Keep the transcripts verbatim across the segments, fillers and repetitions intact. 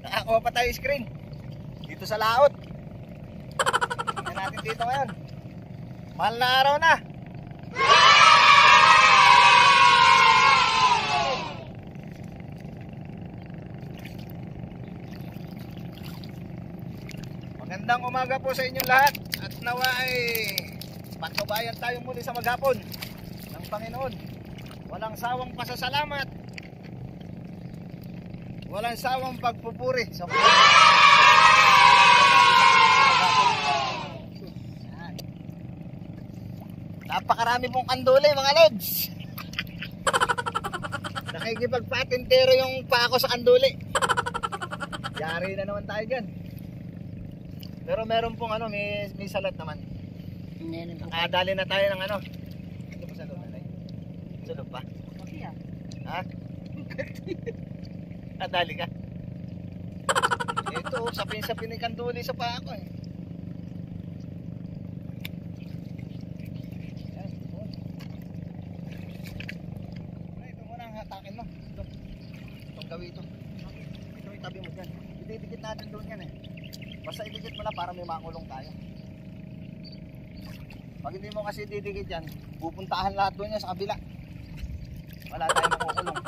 Nakakuha pa tayo screen dito sa laot. Tingnan natin dito ngayon. Mahal na araw na. Magandang umaga po sa inyong lahat. At nawa ay pagbabayan tayo muli sa maghapon ng Panginoon. Walang sawang pasasalamat, walang sawang pagpupuri sa Panginoon. Napakarami pong kanduli mga lods. Nakikipagpatintero yung pa ako sa kanduli. Yari na naman tayo dyan. Pero meron pong ano, may, may salat naman. Nakadali na tayo ng ano. Ito pa sa loob na tayo. Sa loob pa? Ha? Nadali ka? Ito, sapin-sapin ni kanduli sa pa ako eh. Ito muna ang hatakin mo. Ito. Itong gawi ito. Ito yung tabi mo dyan. Ididikit natin doon yan eh. Basta idikit mo lang para may makulong tayo. Pag hindi mo kasi didikit yan, pupuntahan lahat doon yan sa kabila. Wala tayong makukulong.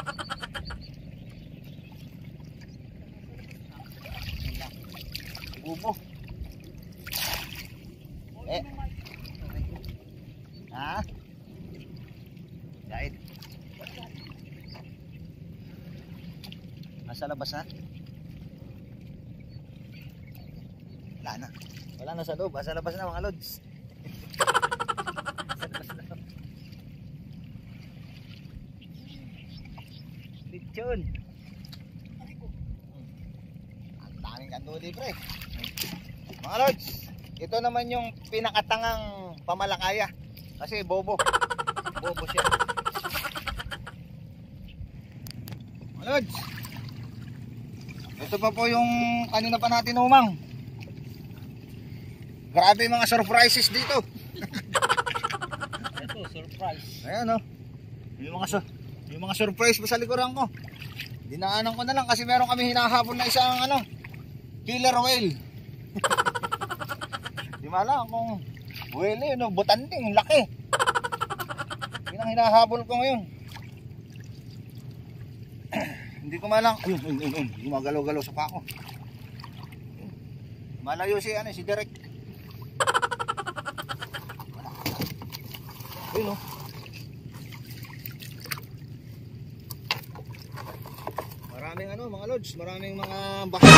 Bubo. Eh. Ha? Guide. Nasa labas ha? Wala na. Wala na sa loob. Nasa labas na mga lods. Lechon. Ang daming kanduli pre. Mga lods, ito naman yung pinakatangang pamalakaya. Kasi bobo. Bobo siya. Mga lods, ito pa po yung kanina pa natin umang. Grabe mga surprises dito. Ito, surprise. Ayan o. Yung mga, yung mga surprise pa sa likuran ko. Dinaanan ko na lang kasi meron kami hinahabol na isang ano, killer whale. Di mala kung whale yun o, butanding, laki. Yun ang hinahabol ko ngayon. Hindi ko malang, ayun, ayun, ayun, ayun, gumagalaw-galaw sa pako. Malayo si, ano, si Derek. Ayun o. Maraming ano mga lods, maraming mga baka.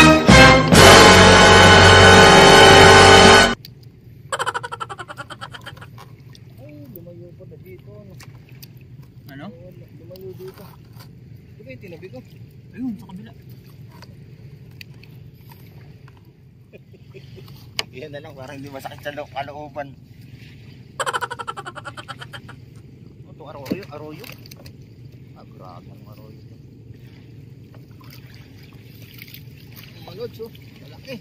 Ay, lumayo pa na dito. Ano? Lumayo dito. Ito yung tinabi ko. Ayun, sa kabila. Yan na lang, parang hindi masakit sa lo- kalooban. O, itong arroyo, arroyo. Ah, grabe ang arroyo ito. Mga lods, oh, malaki.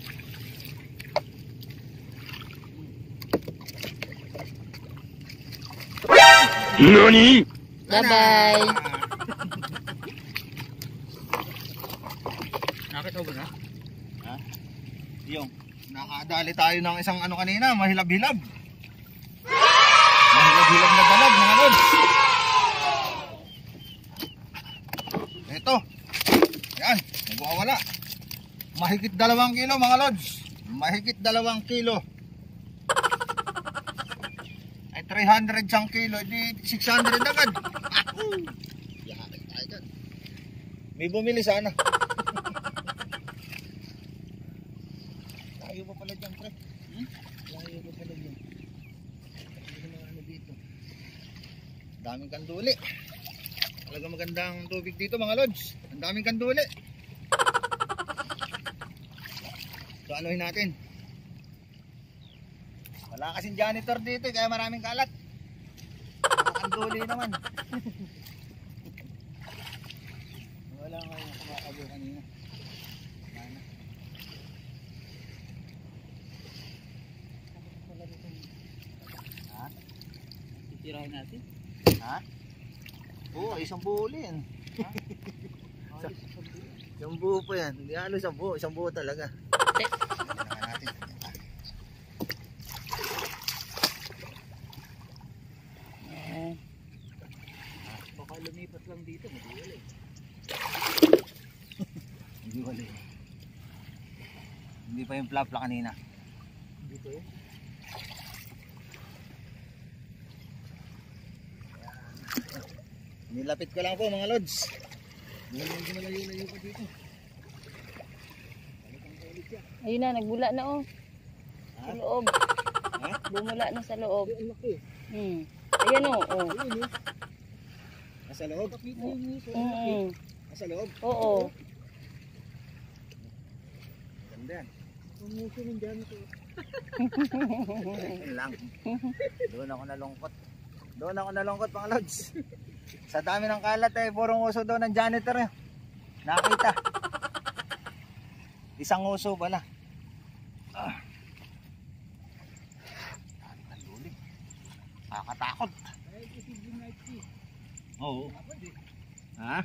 NANI?! Bye-bye! Nakita mo ba na? Ha? Yung, nakadali tayo ng isang ano kanina, mahilab-hilab. Mahilab-hilab na dalag, mga lods. Ito. Yan, nagwawala. Mahigit dalawang kilo, mga lods. Mahigit dalawang kilo. Ay, three hundred sang kilo, di six hundred agad. Yakin tayo dyan. May bumili sana. Layo pa pala dyan, pre. Hmm? Layo pa pala dyan. Ano na ano dito? Daming kanduli. Talaga magandang tubig dito mga lods. Ang daming kanduli. So anuhin natin. Wala kasing janitor dito kaya maraming kalat. Mga kanduli naman. Wala nga yung kumakago kanina. Mana. Ha? Titirahin natin. Ha? Oo, isang buo yan. Ha? Sa, Isang buo po yan. Hindi ano isang buo. Isang buo talaga. Tingnan natin. Ayan. Baka lumipat lang dito. Madiwala eh. Hindi wala eh. Hindi pa yung plapla kanina. Dito eh. Nilapit ko lang po mga lods. Hindi malayo-layo pa dito. Ayun na, nagbula na oh. Sa Ha? loob. Ha? Bumula na sa loob. Ang laki. Hmm. Ayan oh. oh. Ayun eh. Nasa loob. Kapit na yung muso. Mm. Nasa loob. Oo. Ganda yan. Ang muso ng dyan ito. Yun lang. Doon ako nalungkot. Doon ako nalungkot mga lods. Sa dami ng kalat eh, purong uso doon ng janitor eh. Nakita. Isang uso pala. Ah. Ang lulim. Nakakatakot. Oo. Ha?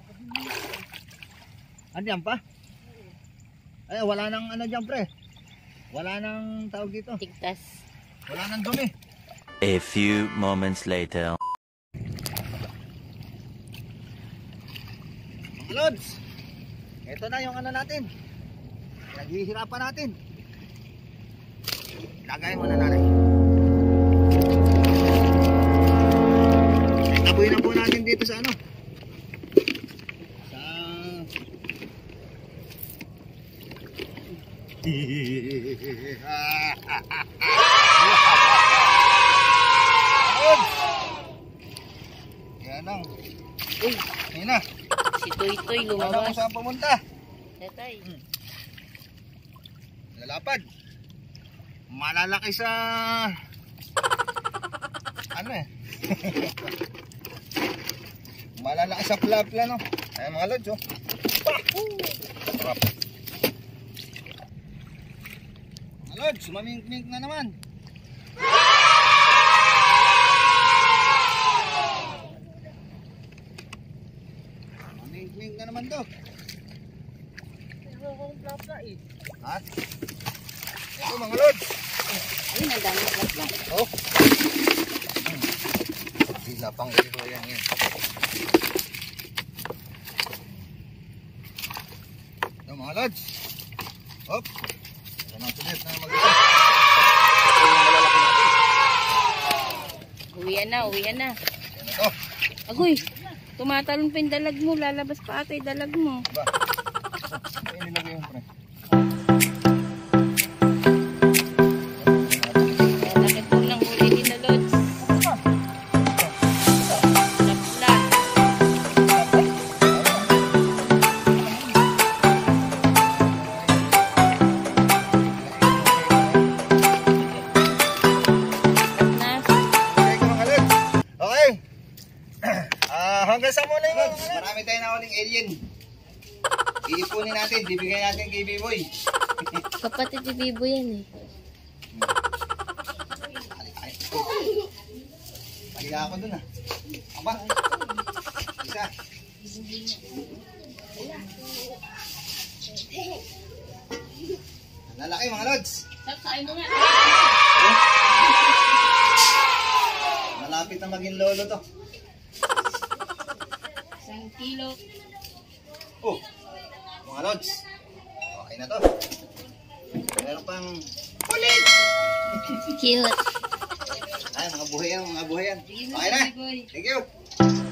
Andiyan pa? Ay, wala nang ano dyan pre. Wala nang tawag dito. Tigtas. Wala nang dumi. A few moments later. Mga lods, ito na yung ano natin. Naghihirapan natin. Lagay mo na nanay. Tabuin na po natin dito sa ano. Sa... Lods! Yan lang. Uy, yun na. Si Toy Toy Ano kung lumabas. saan pumunta? Tatay. Lalapad. Malalaki sa ano eh. Malalaki sa plapla no. Ay mga lods oh. Sarap. Mga lods, mamink-mink na naman. Mamink-mink na naman to. Ang plapla eh. Ha? Ito mga lods. Ayun, ang dami ng plasma. Oh. Sila pang ito yan yan. Ito mga lods. Hop. Ito na sulit na mag-isa. Ito yung malalaki natin. Uwian na, uwian na. Yan ito. Agoy, tumatalon pa yung dalag mo. Lalabas pa ata yung dalag mo. Ba? Ito yung nilagay yung pre. Lalaki po lang huli nila, Lods. Lapla. Na. Okay ko mga lods. Okay. Ah, hanggang sa muna yung lods. Marami tayong nakuling alien. Iipunin natin, bibigyan natin kay B-Boy. Kapatid ni Bibo yan eh. Pahiya ako dun ah. Aba. Isa. Lalaki mga lods. Saksain mo nga. Malapit na maging lolo to. Isang kilo. Oh. Mga lods. Okay na to. Meron pang ulit. Cute. Ay, mga buhay yan, mga buhay yan. Sige mo, Okay na. Biboy. Thank you.